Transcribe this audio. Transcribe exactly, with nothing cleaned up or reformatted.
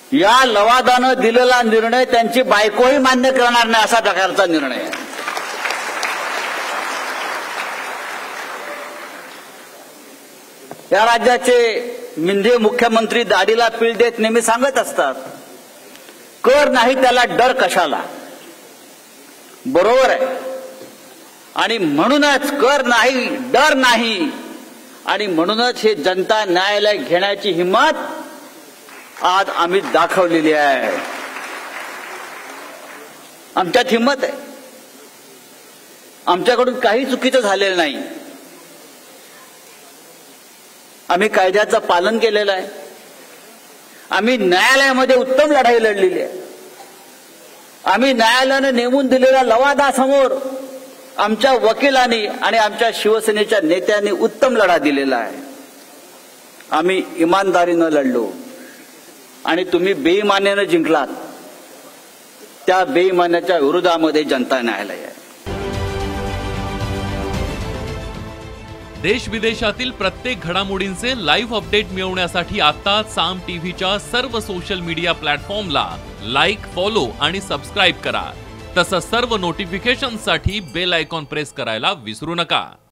या लवादानं दिलेला निर्णय त्यांची बायकोही मान्य करणार नाही असा प्रकारचा निर्णय आहे. या राज्याचे मिंधे मुख्यमंत्री दाढीला पीळ देत नेहमी सांगत असतात, कर नाही त्याला डर कशाला. बरोबर आहे. आणि म्हणूनच कर नाही, डर नाही, आणि म्हणूनच हे जनता न्यायालय घेण्याची हिंमत आज आम्ही दाखवलेली आहे. आमच्यात हिंमत आहे. आमच्याकडून काही चुकीचं झालेलं नाही. आम्ही कायद्याचं पालन केलेलं आहे. आम्ही न्यायालयामध्ये उत्तम लढाई लढलेली आहे. आम्ही न्यायालयानं नेमून दिलेल्या लवादासमोर आमच्या वकिलांनी आणि आमच्या शिवसेनेच्या नेत्यांनी उत्तम लढा दिलेला आहे. आम्ही इमानदारीनं लढलो आणि तुम्ही बेईमानीनं जिंकलात. त्या बेईमानीच्या विरोधामध्ये जनता न्यायालय आहे. देश विदेशातील प्रत्येक घडामोडींचे लाईव्ह अपडेट मिळवण्यासाठी आता साम टीव्हीच्या सर्व सोशल मीडिया प्लॅटफॉर्मला लाईक, फॉलो आणि सबस्क्राईब करा. तसंच सर्व नोटिफिकेशनसाठी बेल आयकॉन प्रेस करायला विसरू नका.